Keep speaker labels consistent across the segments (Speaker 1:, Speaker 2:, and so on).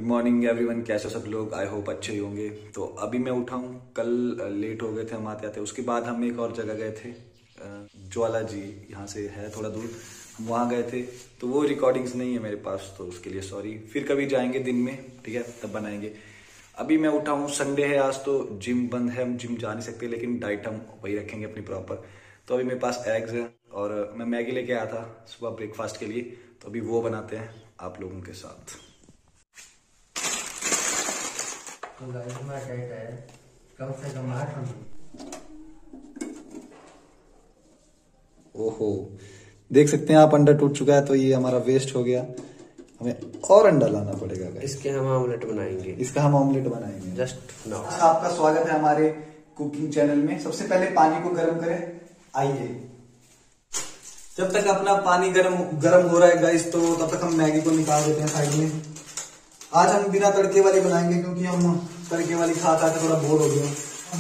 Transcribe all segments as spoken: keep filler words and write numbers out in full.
Speaker 1: Morning everyone, कैसे सब लोग? आई होप अच्छे ही होंगे। तो अभी मैं उठा हूँ, कल लेट हो गए थे हम आते आते। उसके बाद हम एक और जगह गए थे, ज्वाला जी यहाँ से है थोड़ा दूर, हम वहाँ गए थे। तो वो रिकॉर्डिंग्स नहीं है मेरे पास, तो उसके लिए सॉरी। फिर कभी जाएंगे दिन में, ठीक है, तब बनाएंगे। अभी मैं उठा हूँ, संडे है आज, तो जिम बंद है, हम जिम जा नहीं सकते, लेकिन डाइट हम वही रखेंगे अपनी प्रॉपर। तो अभी मेरे पास एग्स है और मैं मैगी लेके आया था सुबह ब्रेकफास्ट के लिए, तो अभी वो बनाते हैं आप लोगों के साथ।
Speaker 2: तो गाइस हमारा डाइट है कम से कम आठ घंटे।
Speaker 1: ओहो, देख सकते हैं आप, अंडा टूट चुका है, तो ये हमारा वेस्ट हो गया। हमें और अंडा लाना पड़ेगा गाइस।
Speaker 2: इसके हम ऑमलेट बनाएंगे
Speaker 1: इसका हम ऑमलेट बनाएंगे
Speaker 2: जस्ट नाउ।
Speaker 1: आपका स्वागत है हमारे कुकिंग चैनल में। सबसे पहले पानी को गर्म करें, आइए। जब तक अपना पानी गर्म गर्म हो रहा है गाइस, तो तब तक हम मैगी को निकाल देते हैं साइड में। आज हम बिना तड़के वाली बनाएंगे, क्योंकि हम तड़के वाली खा खा के थोड़ा बोर हो गए।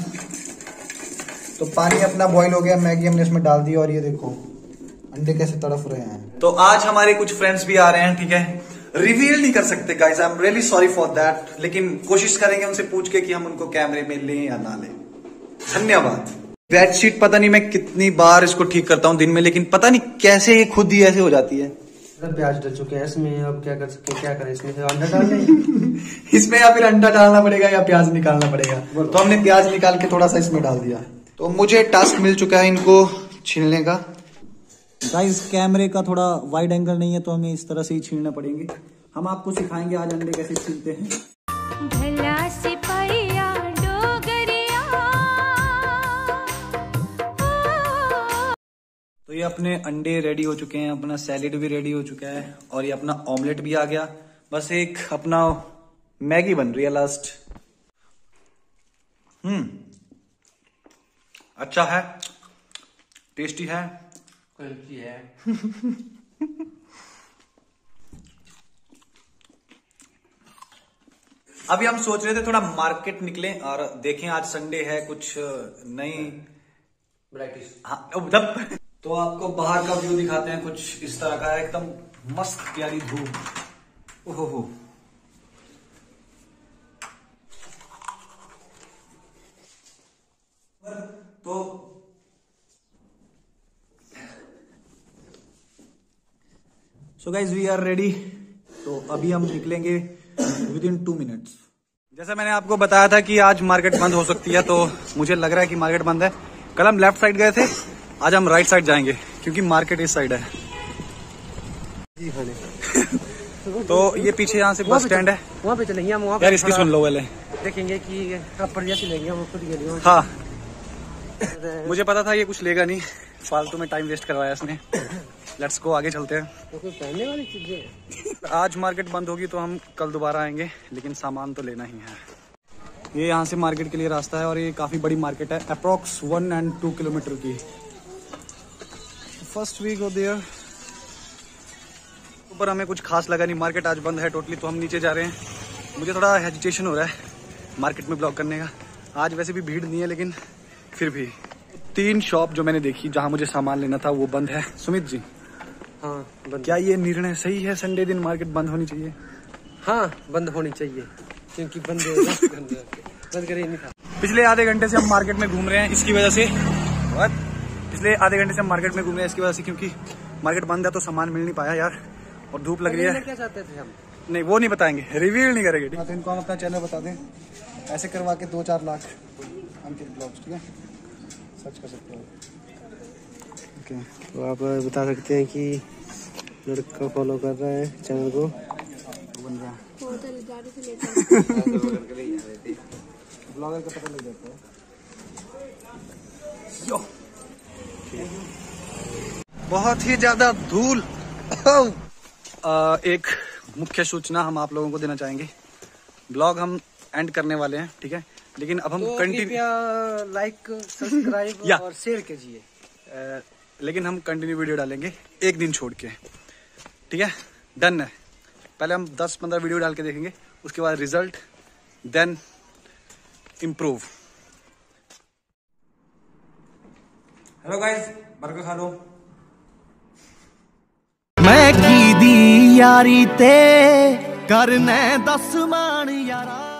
Speaker 1: तो पानी अपना बॉईल हो गया, मैगी हमने इसमें डाल दी और ये देखो अंडे कैसे तड़फ रहे हैं। तो आज हमारे कुछ फ्रेंड्स भी आ रहे हैं, ठीक है। रिवील नहीं कर सकते guys, I am really sorry for that, लेकिन कोशिश करेंगे उनसे पूछ के कि हम उनको कैमरे में लें या ना लें। धन्यवाद। बेडशीट पता नहीं मैं कितनी बार इसको ठीक करता हूँ दिन में, लेकिन पता नहीं कैसे ये खुद ही ऐसे हो जाती है।
Speaker 2: प्याज डल चुके हैं इसमें, अब क्या कर सकते, क्या करें, इसमें अंडा डाल दें।
Speaker 1: इसमें या फिर अंडा डालना पड़ेगा या प्याज निकालना पड़ेगा। तो हमने प्याज निकाल के थोड़ा सा इसमें डाल दिया। तो मुझे टास्क मिल चुका है इनको छीलने का। गाइस कैमरे का थोड़ा वाइड एंगल नहीं है, तो हमें इस तरह से ही छीलना पड़ेंगे। हम आपको सिखाएंगे आज अंडे कैसे छीलते हैं। तो ये अपने अंडे रेडी हो चुके हैं, अपना सैलेड भी रेडी हो चुका है, और ये अपना ऑमलेट भी आ गया। बस एक अपना मैगी बन रही है लास्ट। हम्म अच्छा है, टेस्टी है,
Speaker 2: क्रिस्पी है।
Speaker 1: अभी हम सोच रहे थे थोड़ा मार्केट निकलें और देखें, आज संडे है, कुछ नई
Speaker 2: वैराइटीज।
Speaker 1: हाँ जब तो आपको बाहर का व्यू दिखाते हैं, कुछ इस तरह का है, एकदम मस्त प्यारी धूप। ओहो हो, तो so guys we are ready. तो अभी हम निकलेंगे विद इन टू मिनट्स। जैसा मैंने आपको बताया था कि आज मार्केट बंद हो सकती है, तो मुझे लग रहा है कि मार्केट बंद है। कल हम लेफ्ट साइड गए थे, आज हम राइट साइड जाएंगे, क्योंकि मार्केट इस साइड है। तो ये पीछे यहाँ से बस स्टैंड है,
Speaker 2: वहाँ पे चलेंगे हम। वहाँ
Speaker 1: यार इसकी सुन लो पहले,
Speaker 2: देखेंगे कि कपड़ जैसे लेंगे वो खुद के लिए।
Speaker 1: हाँ मुझे पता था ये कुछ लेगा नहीं, फालतू में टाइम वेस्ट करवाया इसने। लेट्स गो, आगे चलते हैं।
Speaker 2: तो कोई पहनने वाली चीजें।
Speaker 1: आज मार्केट बंद होगी तो हम कल दोबारा आएंगे, लेकिन सामान तो लेना ही है। ये यहाँ से मार्केट के लिए रास्ता है, और ये काफी बड़ी मार्केट है, approx one and two kilometre की। First we go there. ऊपर हमें कुछ खास लगा नहीं, मार्केट आज बंद है टोटली, तो हम नीचे जा रहे हैं। मुझे थोड़ा हेजिटेशन हो रहा है मार्केट में ब्लॉग करने का। आज वैसे भी भीड़ नहीं है, लेकिन फिर भी तीन शॉप जो मैंने देखी जहाँ मुझे सामान लेना था वो बंद है। सुमित जी,
Speaker 2: हाँ बंद।
Speaker 1: क्या ये निर्णय सही है? संडे दिन मार्केट बंद होनी चाहिए?
Speaker 2: हाँ बंद होनी चाहिए, क्योंकि बंद बंद करे नहीं था।
Speaker 1: पिछले आधे घंटे से हम मार्केट में घूम रहे हैं इसकी वजह से। और पिछले आधे घंटे से हम मार्केट में घूम रहे हैं इसकी वजह से, क्योंकि मार्केट बंद है तो सामान मिल नहीं पाया यार, और धूप लग रही है।
Speaker 2: क्या चाहते थे हम?
Speaker 1: नहीं वो नहीं बताएंगे, रिवील नहीं करेंगे। तो इनको हम अपना चैनल बता दें, ऐसे करवा के दो चार लाख अंकित ब्लॉग्स, ठीक है, सर्च कर सकते हो।
Speaker 2: ओके, तो आप बता सकते हैं कि लड़का फॉलो कर रहा है चैनल को,
Speaker 1: बन रहा है ब्लॉगर का पता लग जाता है। यो बहुत ही ज्यादा धूल। एक मुख्य सूचना हम आप लोगों को देना चाहेंगे, ब्लॉग हम एंड करने वाले हैं, ठीक है, लेकिन अब हम
Speaker 2: तो
Speaker 1: कंटिन्यू
Speaker 2: लाइक सब्सक्राइब और शेयर कीजिए।
Speaker 1: लेकिन हम कंटिन्यू वीडियो डालेंगे एक दिन छोड़ के, ठीक है, डन है। पहले हम दस पंद्रह वीडियो डाल के देखेंगे, उसके बाद result, then improve. Hello guys, burger खा लो।
Speaker 3: मैं की दी यारी ते करने दस मान यारा।